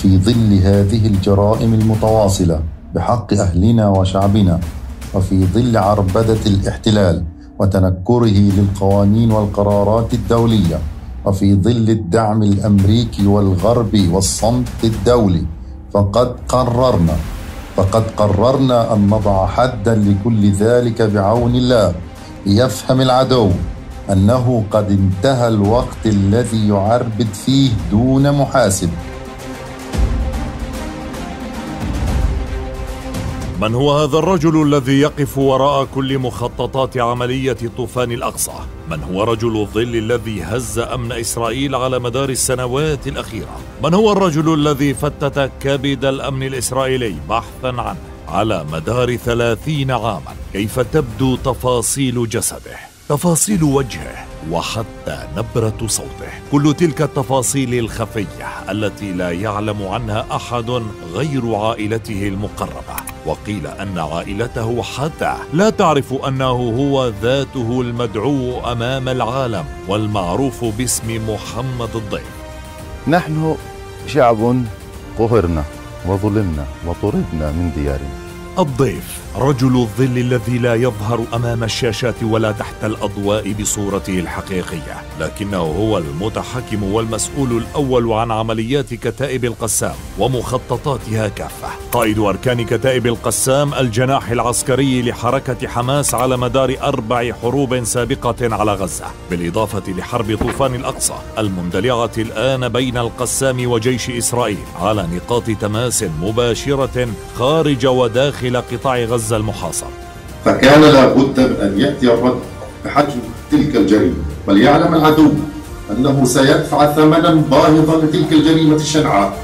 وفي ظل هذه الجرائم المتواصلة بحق أهلنا وشعبنا، وفي ظل عربدة الاحتلال وتنكره للقوانين والقرارات الدولية، وفي ظل الدعم الأمريكي والغربي والصمت الدولي، فقد قررنا أن نضع حدا لكل ذلك بعون الله، ليفهم العدو أنه قد انتهى الوقت الذي يعربد فيه دون محاسب. من هو هذا الرجل الذي يقف وراء كل مخططات عملية طوفان الأقصى؟ من هو رجل الظل الذي هز أمن إسرائيل على مدار السنوات الأخيرة؟ من هو الرجل الذي فتت كبد الأمن الإسرائيلي بحثا عنه على مدار 30 عاما؟ كيف تبدو تفاصيل جسده، تفاصيل وجهه، وحتى نبرة صوته؟ كل تلك التفاصيل الخفية التي لا يعلم عنها أحد غير عائلته المقربة، وقيل أن عائلته حتى لا تعرف أنه هو ذاته المدعو أمام العالم والمعروف باسم محمد الضيف. نحن شعب قهرنا وظلمنا وطردنا من ديارنا. الضيف، رجل الظل الذي لا يظهر أمام الشاشات ولا تحت الأضواء بصورته الحقيقية، لكنه هو المتحكم والمسؤول الأول عن عمليات كتائب القسام ومخططاتها كافة. قائد أركان كتائب القسام، الجناح العسكري لحركة حماس على مدار 4 حروب سابقة على غزة، بالإضافة لحرب طوفان الأقصى المندلعة الآن بين القسام وجيش إسرائيل على نقاط تماس مباشرة خارج وداخل قطاع غزة المحاصر. فكان لابد من أن يأتي الرد بحجم تلك الجريمة، بل يعلم العدو أنه سيدفع ثمنا باهظا لتلك الجريمة الشنعاء.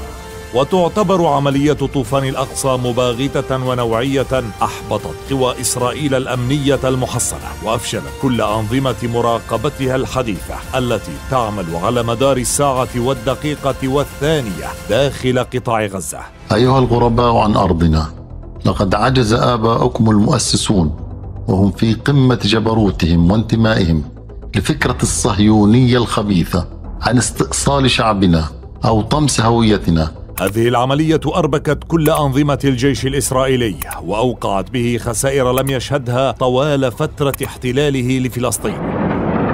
وتعتبر عملية طوفان الأقصى مباغتة ونوعية أحبطت قوى إسرائيل الأمنية المحصنة، وأفشلت كل أنظمة مراقبتها الحديثة التي تعمل على مدار الساعة والدقيقة والثانية داخل قطاع غزة. أيها الغرباء عن أرضنا، لقد عجز آباؤكم المؤسسون وهم في قمة جبروتهم وانتمائهم لفكرة الصهيونية الخبيثة عن استئصال شعبنا أو طمس هويتنا. هذه العملية أربكت كل أنظمة الجيش الإسرائيلي وأوقعت به خسائر لم يشهدها طوال فترة احتلاله لفلسطين.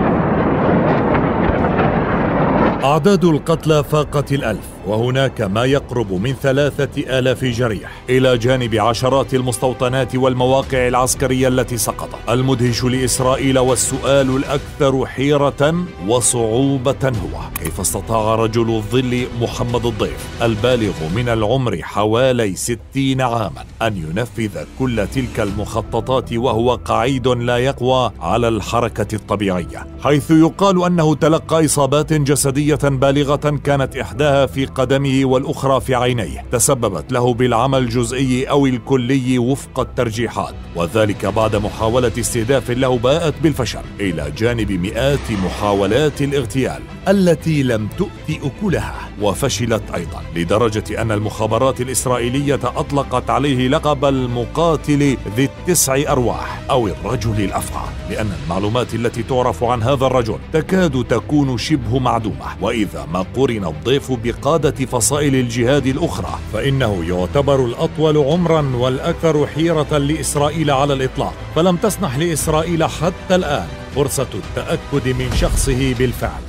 أعداد القتلى فاقت 1000، وهناك ما يقرب من 3000 جريح، إلى جانب عشرات المستوطنات والمواقع العسكرية التي سقطت. المدهش لإسرائيل والسؤال الأكثر حيرة وصعوبة هو: كيف استطاع رجل الظل محمد الضيف البالغ من العمر حوالي 60 عاما أن ينفذ كل تلك المخططات وهو قعيد لا يقوى على الحركة الطبيعية، حيث يقال أنه تلقى إصابات جسدية بالغة كانت إحداها في قدمه والأخرى في عينيه، تسببت له بالعمى الجزئي أو الكلي وفق الترجيحات، وذلك بعد محاولة استهداف له باءت بالفشل، إلى جانب مئات محاولات الاغتيال التي لم تؤتي أكلها وفشلت أيضا، لدرجة أن المخابرات الإسرائيلية أطلقت عليه لقب المقاتل ذي 9 أرواح أو الرجل الأفعى، لأن المعلومات التي تعرف عن هذا الرجل تكاد تكون شبه معدومة. وإذا ما قرن الضيف بقادة فصائل الجهاد الأخرى فإنه يعتبر الأطول عمرا والأكثر حيرة لإسرائيل على الإطلاق، فلم تسنح لإسرائيل حتى الآن فرصة التأكد من شخصه بالفعل.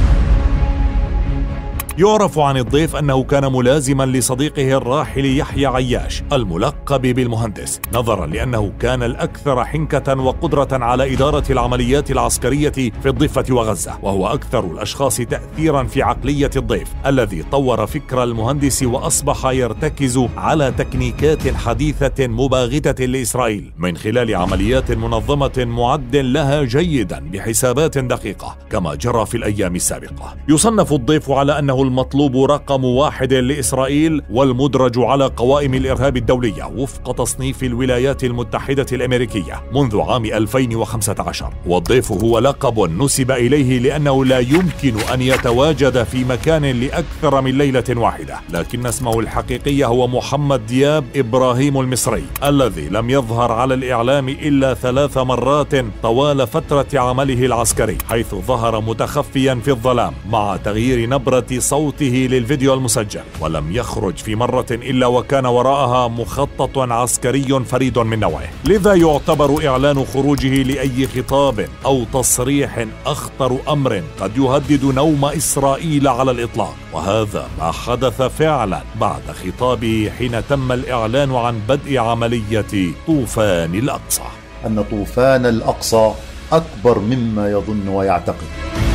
يعرف عن الضيف أنه كان ملازما لصديقه الراحل يحيى عياش الملقب بالمهندس، نظرا لأنه كان الأكثر حنكة وقدرة على إدارة العمليات العسكرية في الضفة وغزة، وهو أكثر الأشخاص تأثيرا في عقلية الضيف الذي طور فكر المهندس وأصبح يرتكز على تكنيكات حديثة مباغتة لإسرائيل من خلال عمليات منظمة معد لها جيدا بحسابات دقيقة كما جرى في الأيام السابقة. يصنف الضيف على أنه المطلوب رقم 1 لإسرائيل والمدرج على قوائم الإرهاب الدولية وفق تصنيف الولايات المتحدة الأمريكية منذ عام 2015. والضيف هو لقب نسب إليه لأنه لا يمكن أن يتواجد في مكان لأكثر من ليلة واحدة، لكن اسمه الحقيقي هو محمد دياب إبراهيم المصري، الذي لم يظهر على الإعلام إلا 3 مرات طوال فترة عمله العسكري، حيث ظهر متخفيا في الظلام مع تغيير نبرة صوت صوته للفيديو المسجل، ولم يخرج في مرة إلا وكان وراءها مخطط عسكري فريد من نوعه. لذا يعتبر إعلان خروجه لأي خطاب أو تصريح أخطر أمر قد يهدد نوم إسرائيل على الإطلاق، وهذا ما حدث فعلا بعد خطابه حين تم الإعلان عن بدء عملية طوفان الأقصى. أن طوفان الأقصى أكبر مما يظن ويعتقد.